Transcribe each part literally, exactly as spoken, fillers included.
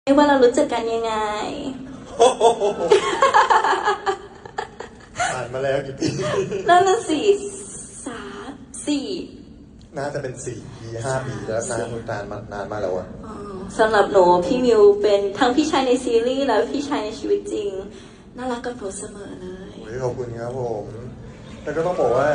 ว่าเรารู้จักกันยังไงผ่านมาแล้วกี่ปีนั่นน่ะสี่สามสี่น่าจะเป็นสี่ปีห้าปีแล้วนานนานมานานมาแล้วอะสำหรับหนูพี่มิวเป็นทั้งพี่ชายในซีรีส์แล้วพี่ชายในชีวิตจริงน่ารักกับหนูเสมอเลยขอบคุณครับผมแล้วก็ต้องบอกว่า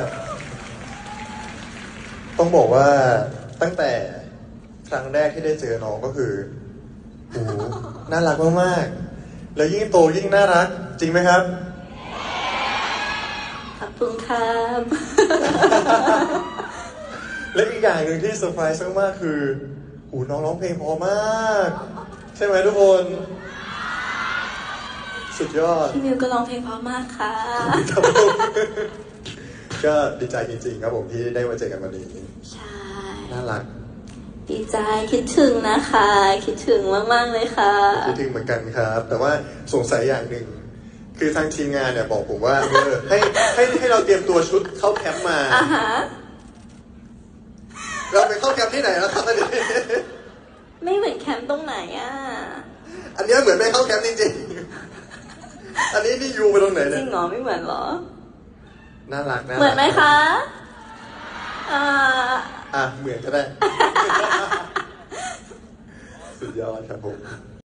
ต้องบอกว่าตั้งแต่ครั้งแรกที่ได้เจอน้องก็คือโอ้โหน่ารักมากๆแล้วยิ่งโตยิ่งน่ารักจริงไหมครับขอบคุณครับและอีกอย่างหนึ่งที่เซอร์ไพรส์มากๆคือโอ้น้องร้องเพลงเพราะมากใช่ไหมทุกคนสุดยอดพี่มิวก็ร้องเพลงเพราะมากค่ะก็ดีใจจริงๆครับผมที่ได้มาเจอกันวันนี้ใช่น่ารักดีใจคิดถึงนะคะคิดถึงมากๆเลยค่ะคิดถึงเหมือนกันครับแต่ว่าสงสัยอย่างหนึ่งคือทางทีมงานเนี่ยบอกผมว่าเออให้ให้ให้เราเตรียมตัวชุดเข้าแคมป์มาอ่าฮะเราไปเข้าแคมป์ที่ไหนแล้วครับอันนี้ไม่เหมือนแคมป์ตรงไหนอ่ะอันนี้เหมือนไม่เข้าแคมป์จริงๆอันนี้นี่ยูไปตรงไหนเนี่ยจริงเหรอไม่เหมือนเหรอน่ารักนะเหมือนไหมคะอ่าอ่ะเหมือนก็ได้สุดยอดครับผม